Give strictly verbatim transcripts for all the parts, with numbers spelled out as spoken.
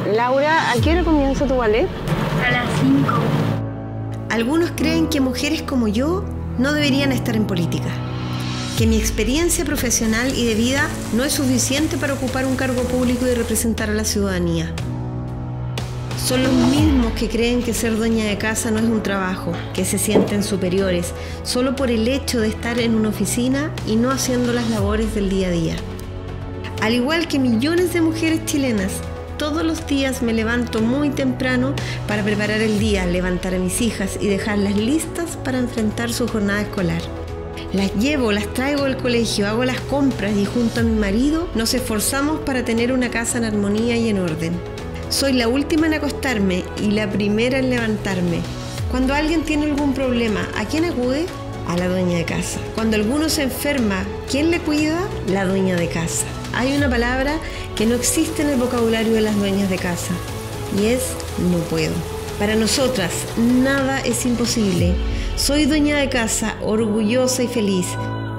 Laura, ¿a qué hora comienza tu ballet? A las cinco. Algunos creen que mujeres como yo no deberían estar en política, que mi experiencia profesional y de vida no es suficiente para ocupar un cargo público y representar a la ciudadanía. Son los mismos que creen que ser dueña de casa no es un trabajo, que se sienten superiores solo por el hecho de estar en una oficina y no haciendo las labores del día a día. Al igual que millones de mujeres chilenas, todos los días me levanto muy temprano para preparar el día, levantar a mis hijas y dejarlas listas para enfrentar su jornada escolar. Las llevo, las traigo del colegio, hago las compras y junto a mi marido nos esforzamos para tener una casa en armonía y en orden. Soy la última en acostarme y la primera en levantarme. Cuando alguien tiene algún problema, ¿a quién acude? A la dueña de casa. Cuando alguno se enferma, ¿quién le cuida? La dueña de casa. Hay una palabra que no existe en el vocabulario de las dueñas de casa y es no puedo. Para nosotras, nada es imposible. Soy dueña de casa, orgullosa y feliz.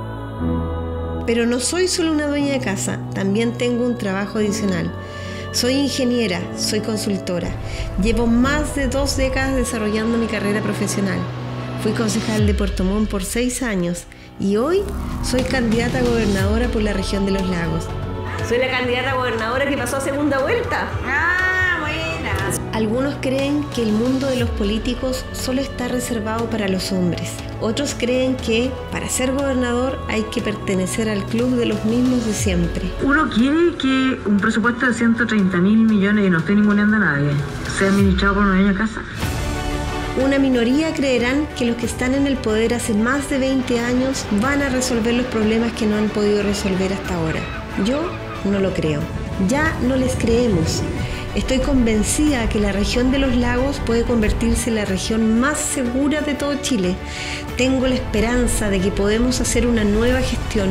Pero no soy solo una dueña de casa, también tengo un trabajo adicional. Soy ingeniera, soy consultora. Llevo más de dos décadas desarrollando mi carrera profesional. Fui concejal de Puerto Montt por seis años y hoy soy candidata a gobernadora por la región de los lagos. Soy la candidata a gobernadora que pasó a segunda vuelta. ¡Ah, buena! Algunos creen que el mundo de los políticos solo está reservado para los hombres. Otros creen que para ser gobernador hay que pertenecer al club de los mismos de siempre. Uno quiere que un presupuesto de ciento treinta mil millones, y no estoy ninguneando a nadie, sea administrado por una dueña de casa. Una minoría creerán que los que están en el poder hace más de veinte años van a resolver los problemas que no han podido resolver hasta ahora. Yo no lo creo. Ya no les creemos. Estoy convencida que la región de los lagos puede convertirse en la región más segura de todo Chile. Tengo la esperanza de que podemos hacer una nueva gestión.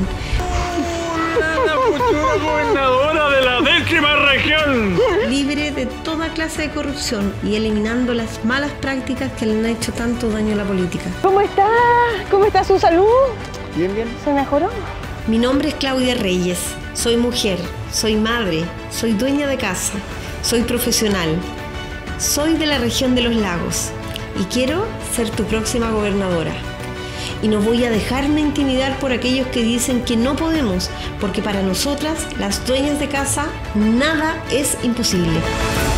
¡La futura gobernadora de la décima región! Libre de toda clase de corrupción y eliminando las malas prácticas que le han hecho tanto daño a la política. ¿Cómo está? ¿Cómo está su salud? Bien, bien. ¿Se mejoró? Mi nombre es Claudia Reyes. Soy mujer, soy madre, soy dueña de casa, soy profesional. Soy de la región de los lagos y quiero ser tu próxima gobernadora. Y no voy a dejarme intimidar por aquellos que dicen que no podemos, porque para nosotras, las dueñas de casa, nada es imposible.